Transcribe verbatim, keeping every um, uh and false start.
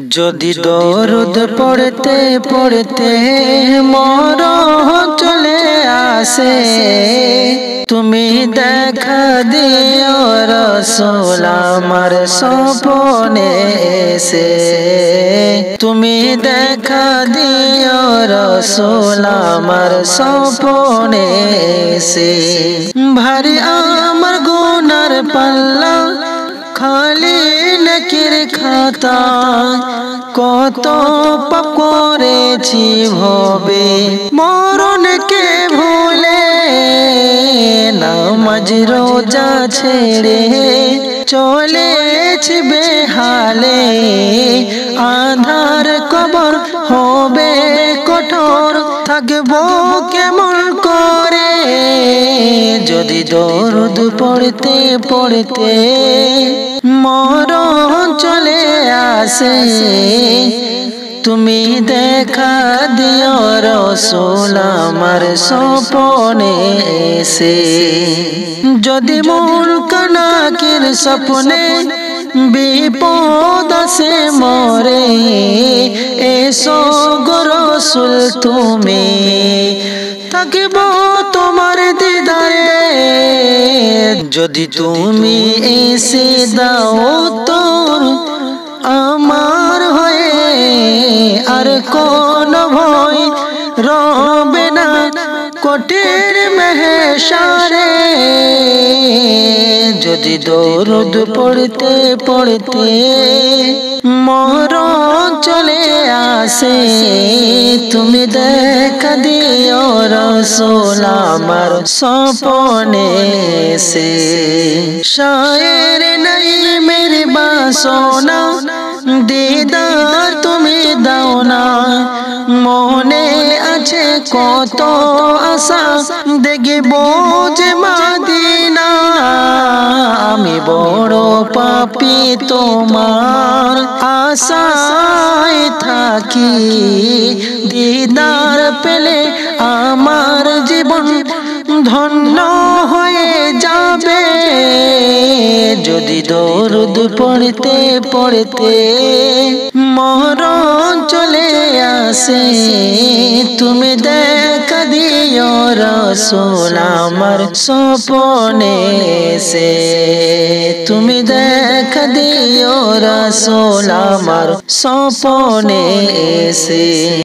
যদি দরুদ পড়তে পড়তে মরণ চলে আসে, তুমি দেখা দিও রাসূল আমার স্বপ্নে এসে। তুমি দেখা দিও রাসূল আমার স্বপ্নে এসে। ভারী আমার গুনার পাল্লা খালি নেকির খাতা, কত পাপ করেছি ভবে মরণকে ভুলে। নামাজ রোজা ছেড়ে চলেছি বেহালে, আধার কবর হবে কঠোর, থাকবো কেমন করে। যদি দরুদ পড়তে পড়তে মরণ চলে আসে, তুমি দেখা দিও রাসূল আমার স্বপ্নে এসে। যদি মুনকার নাকির স্বপ্নে বিপদ আসে মরে, এসো গো রাসূল তুমি, থাকিব তোমার দিদারে। যদি তুমি এসে দাও তোর আমার হয়ে, আর কোন ভয় রবে না কঠিন মাহশারে। যদি দরুদ পড়তে পড়তে মরণ চলে আসে, তুমি দেখা দিও রাসূল আমার স্বপ্নে এসে। শায়ের নাই মেরে বাসনা, দিদার তুমি দাও না। মনে আছে কত আশা, দেখব যে মদিনা। আমি বড় পাপী তোমার আশায় থাকি, দিদার পেলে আমার জীবন ধন্য হয়ে যাবে। যদি দরুদ পড়তে পড়তে মরণ চলে আসে, তুমি দেখা দিও রাসূল আমার স্বপ্নে এসে। তুমি দেখা দিও রাসূল আমার স্বপ্নে এসে।